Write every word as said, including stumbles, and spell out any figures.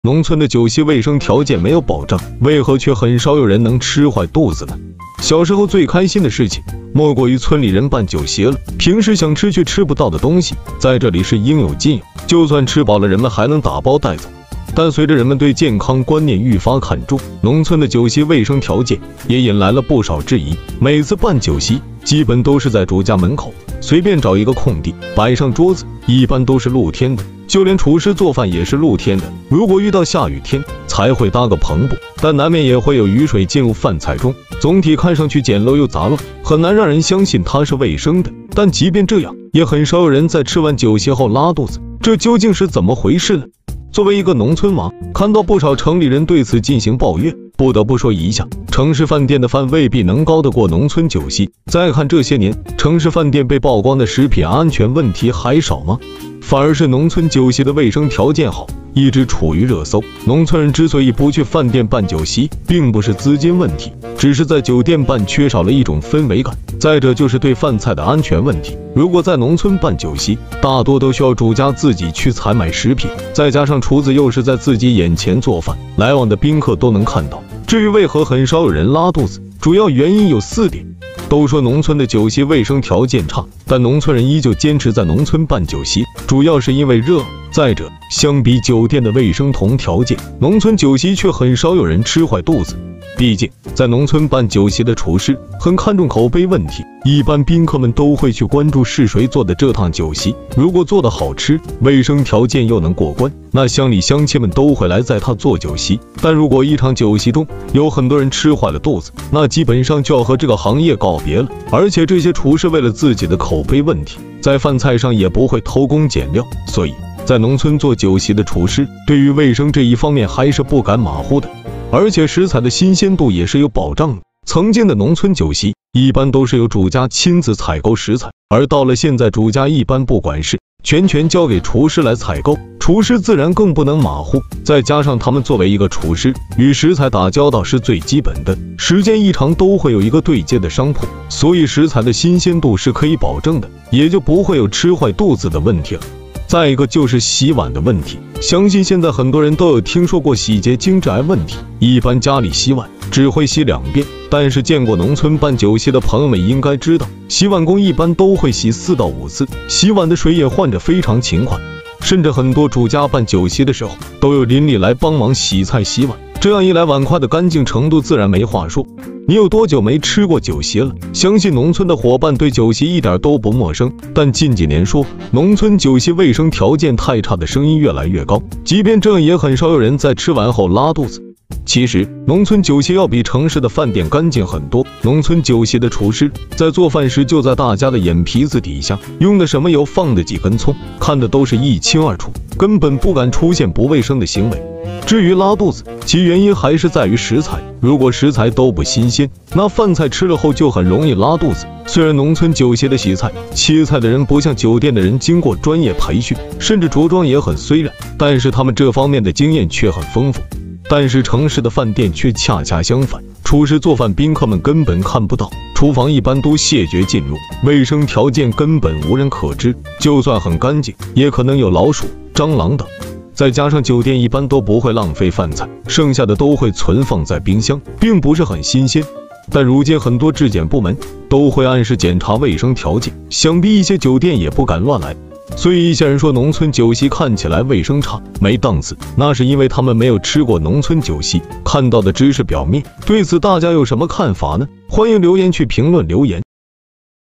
农村的酒席卫生条件没有保障，为何却很少有人能吃坏肚子呢？小时候最开心的事情，莫过于村里人办酒席了。平时想吃却吃不到的东西，在这里是应有尽有，就算吃饱了，人们还能打包带走。但随着人们对健康观念愈发看重，农村的酒席卫生条件也引来了不少质疑。每次办酒席，基本都是在主家门口随便找一个空地摆上桌子，一般都是露天的，就连厨师做饭也是露天的。如果遇到下雨天，才会搭个棚布，但难免也会有雨水进入饭菜中。总体看上去简陋又杂乱，很难让人相信它是卫生的。但即便这样，也很少有人在吃完酒席后拉肚子，这究竟是怎么回事呢？作为一个农村娃，看到不少城里人对此进行抱怨，不得不说一下，城市饭店的饭未必能高得过农村酒席。再看这些年，城市饭店被曝光的食品安全问题还少吗？反而是农村酒席的卫生条件好，一直处于热搜。农村人之所以不去饭店办酒席，并不是资金问题，只是在酒店办缺少了一种氛围感。再者就是对饭菜的安全问题。如果在农村办酒席，大多都需要主家自己去采买食品，再加上厨子又是在自己眼前做饭，来往的宾客都能看到。至于为何很少有人拉肚子，主要原因有四点。都说农村的酒席卫生条件差，但农村人依旧坚持在农村办酒席，主要是因为热。再者，相比酒店的卫生同条件，农村酒席却很少有人吃坏肚子。毕竟在农村办酒席的厨师很看重口碑问题，一般宾客们都会去关注是谁做的这趟酒席，如果做得好吃，卫生条件又能过关，那乡里乡亲们都会来在他做酒席。但如果一场酒席中有很多人吃坏了肚子，那基本上就要和这个行业告别了。而且这些厨师为了自己的口碑问题，在饭菜上也不会偷工减料，所以在农村做酒席的厨师对于卫生这一方面还是不敢马虎的。而且食材的新鲜度也是有保障的。曾经的农村酒席一般都是由主家亲自采购食材，而到了现在，主家一般不管事，全权交给厨师来采购，厨师自然更不能马虎。再加上他们作为一个厨师，与食材打交道是最基本的，时间一长都会有一个对接的商铺，所以食材的新鲜度是可以保证的，也就不会有吃坏肚子的问题了。再一个就是洗碗的问题，相信现在很多人都有听说过洗洁精致癌问题。一般家里洗碗只会洗两遍，但是见过农村办酒席的朋友们应该知道，洗碗工一般都会洗四到五次，洗碗的水也换着非常勤快，甚至很多主家办酒席的时候都有邻里来帮忙洗菜洗碗，这样一来碗筷的干净程度自然没话说。你有多久没吃过酒席了？相信农村的伙伴对酒席一点都不陌生，但近几年说农村酒席卫生条件太差的声音越来越高，即便这样也很少有人在吃完后拉肚子。其实农村酒席要比城市的饭店干净很多，农村酒席的厨师在做饭时就在大家的眼皮子底下，用的什么油，放的几根葱，看的都是一清二楚，根本不敢出现不卫生的行为。至于拉肚子，其原因还是在于食材，如果食材都不新鲜，那饭菜吃了后就很容易拉肚子。虽然农村酒席的洗菜切菜的人不像酒店的人经过专业培训，甚至着装也很虽然，但是他们这方面的经验却很丰富。但是城市的饭店却恰恰相反，厨师做饭宾客们根本看不到，厨房一般都谢绝进入，卫生条件根本无人可知，就算很干净，也可能有老鼠、蟑螂等。再加上酒店一般都不会浪费饭菜，剩下的都会存放在冰箱，并不是很新鲜。但如今很多质检部门都会按时检查卫生条件，想必一些酒店也不敢乱来。所以一些人说农村酒席看起来卫生差、没档次，那是因为他们没有吃过农村酒席，看到的只是表面。对此大家有什么看法呢？欢迎留言区评论留言。